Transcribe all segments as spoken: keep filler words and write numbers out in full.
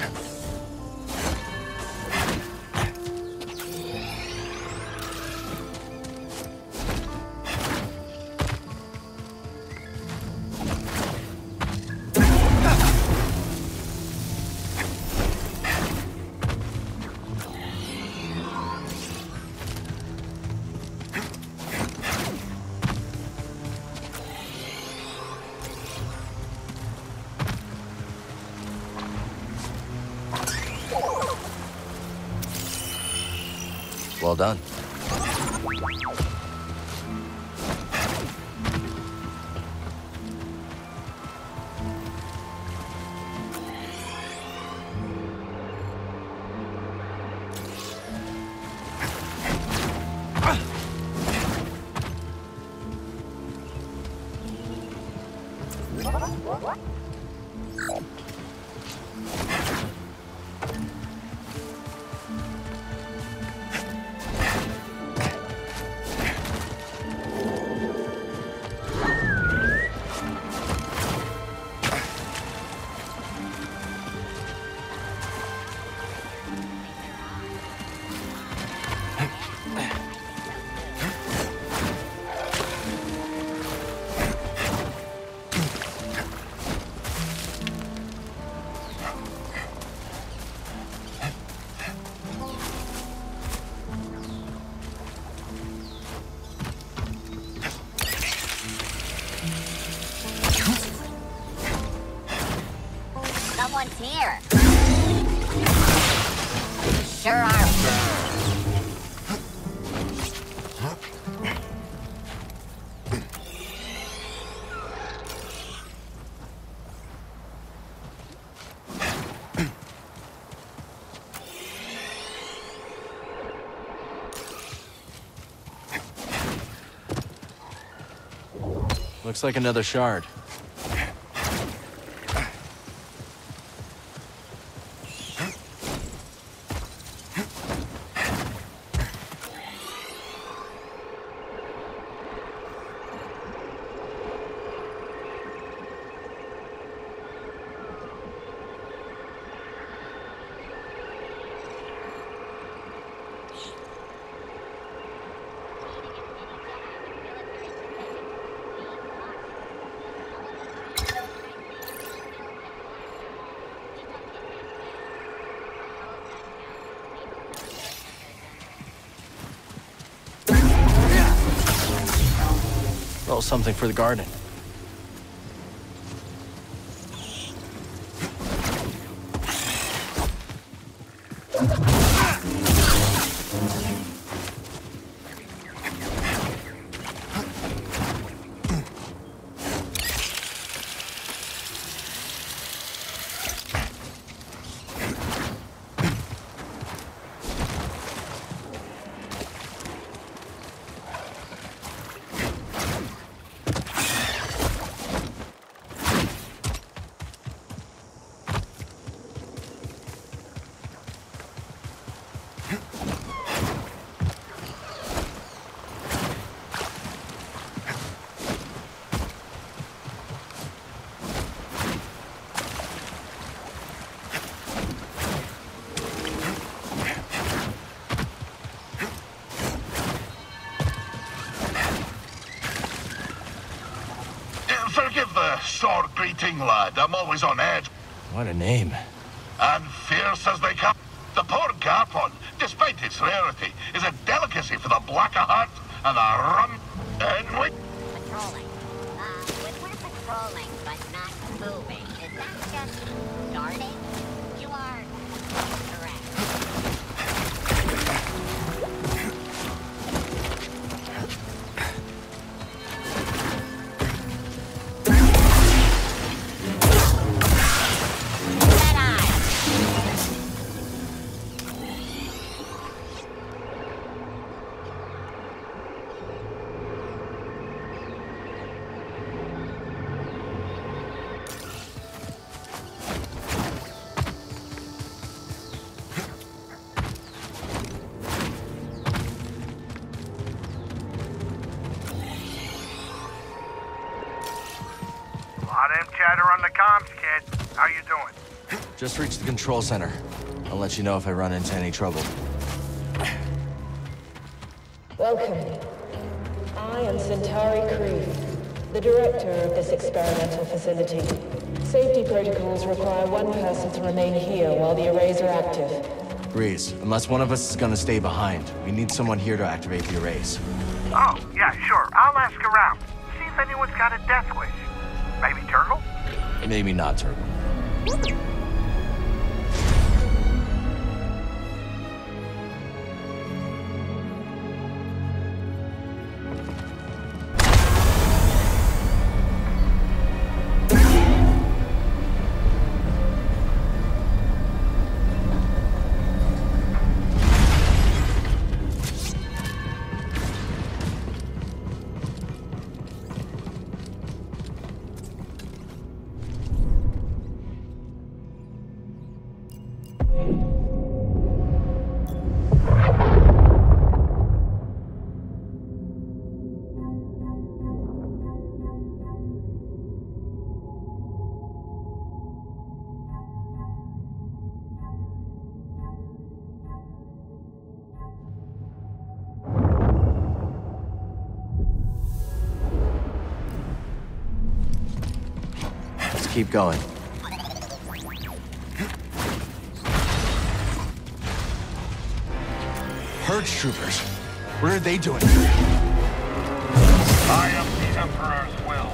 Well done. Someone's here. Sure are. Looks like another shard. Roll something for the garden. Forgive the short greeting, lad. I'm always on edge. What a name. And fierce as they come. The poor Garpon, despite its rarity, is a delicacy for the black of heart and the rum. And we... Patrolling. Uh, when we're patrolling but not moving, is that just guarding? You are correct. Just reached the control center. I'll let you know if I run into any trouble. Welcome. I am Centauri Creed, the director of this experimental facility. Safety protocols require one person to remain here while the arrays are active. Breeze, unless one of us is gonna stay behind, we need someone here to activate the arrays. Oh, yeah, sure. I'll ask around. See if anyone's got a death wish. Maybe Turgle? Maybe not Turtle. Keep going. Herd troopers. What are they doing? I am the Emperor's will.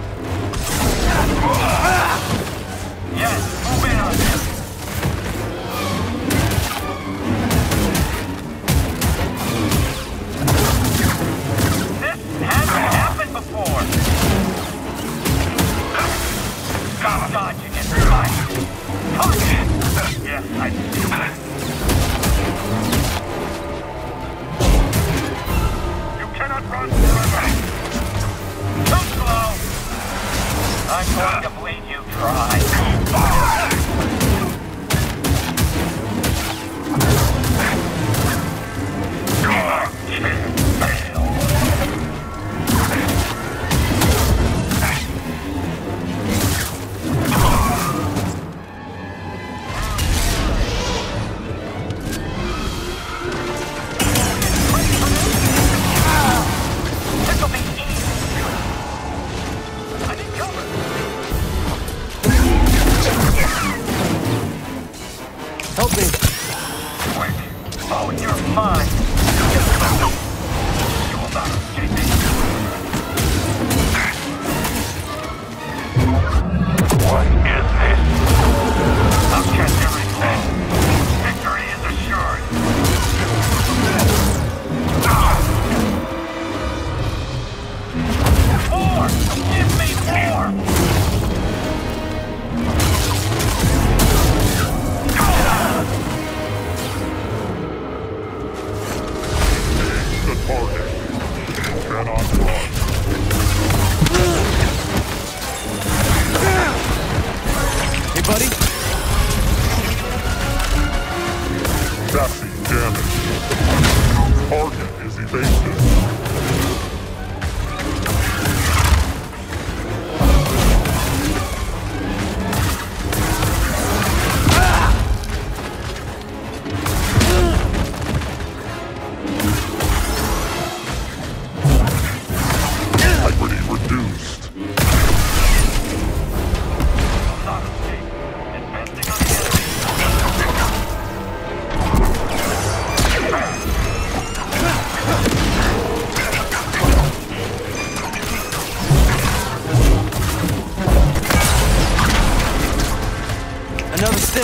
Yes, move in on him. This hasn't happened before. Stop dodging and fight. Yes, I see that. You cannot run forever. Too slow. I'm going to bleed you dry. Help me! Quick! Oh, you're mine! You will not escape me! What is this? I'll catch everything! Victory is assured! More! Give me more! Hey, buddy? Chassis damaged. Target is evasive. Hyperity reduced. Another stick!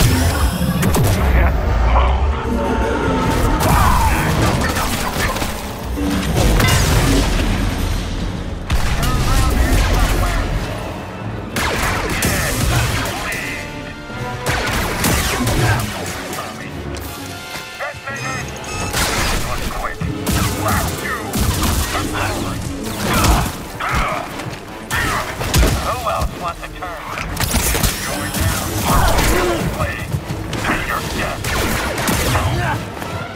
Who else wants a turn? Going down. Wait. Your death.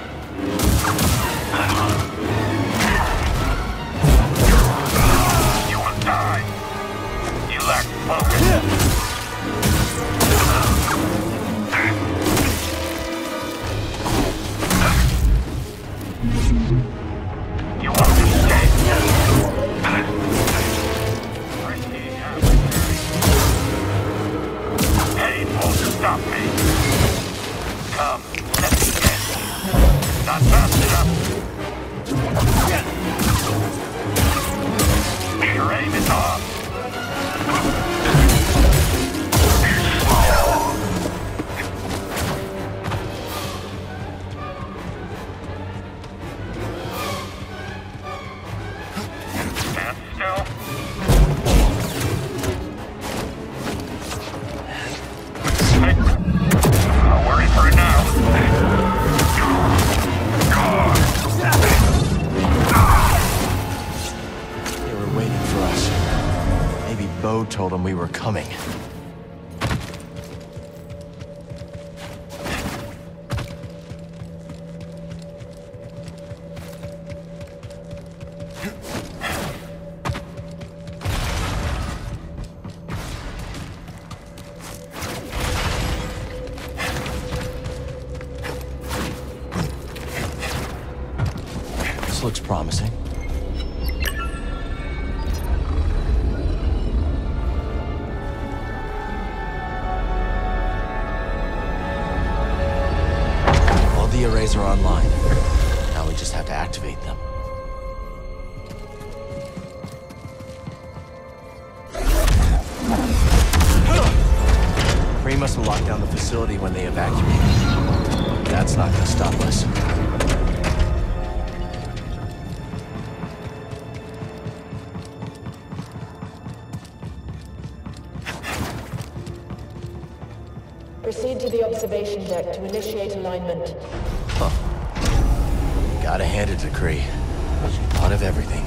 come. Let me guess. Not fast enough. Your aim is off. Stand still. I'll worry for it now. They were waiting for us. Maybe Bo told them we were coming. This looks promising. All the arrays are online. Now we just have to activate them. Kree must have locked down the facility when they evacuated. That's not gonna stop us. Proceed to the observation deck to initiate alignment. Huh. Gotta hand it to Kree. She thought of everything.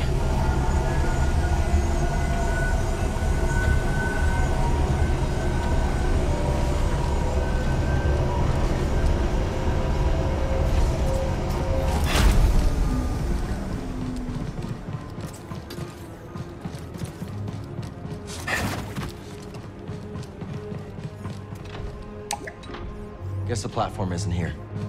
Guess the platform isn't here.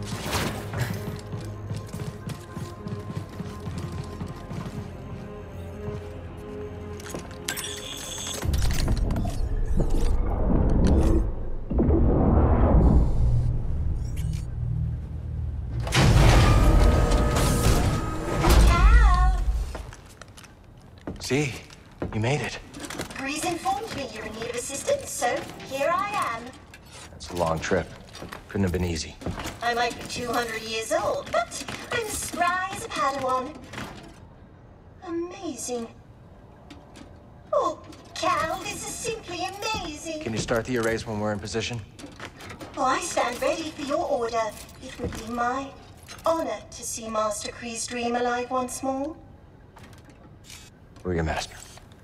See, you made it. Grease informed me you're in need of assistance, so here I am. It's a long trip. Couldn't have been easy. I might be two hundred years old, but I'm spry as a Padawan. Amazing. Oh, Cal, this is simply amazing. Can you start the arrays when we're in position? Oh, I stand ready for your order. It would be my honor to see Master Kree's dream alive once more. We're your master.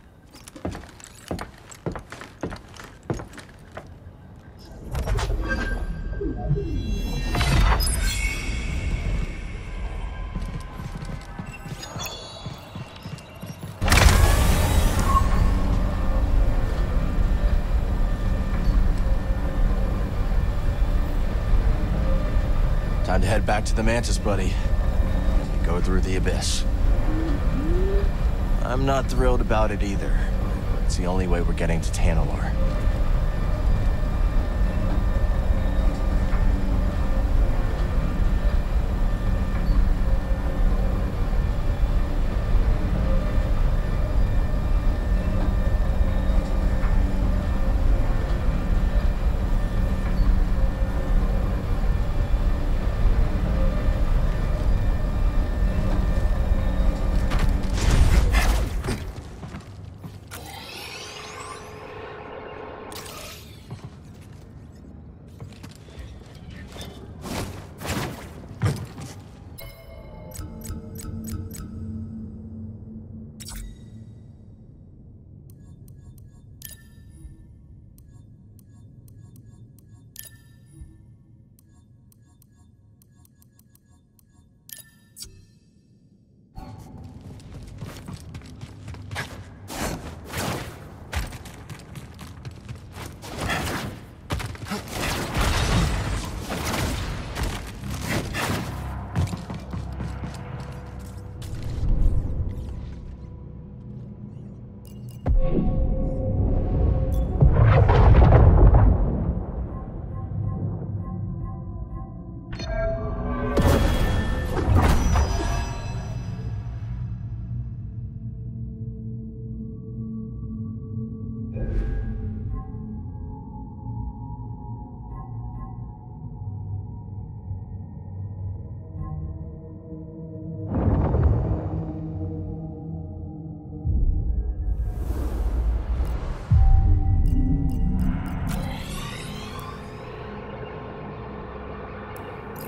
Time to head back to the Mantis, buddy. Go through the abyss. I'm not thrilled about it either. It's the only way we're getting to Tanalorr.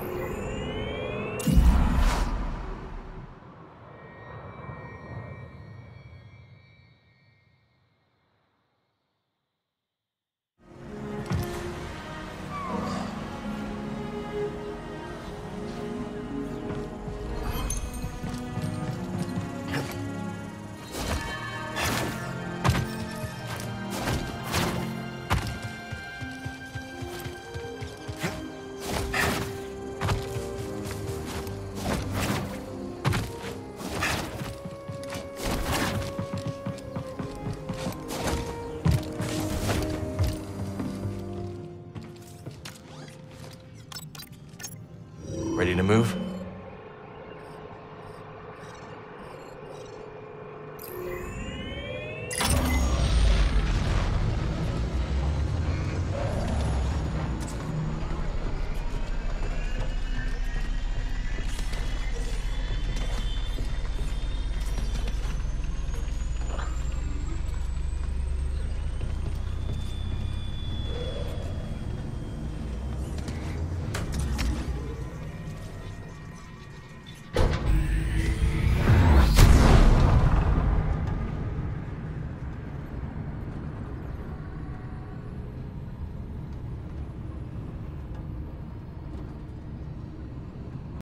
Ready to move?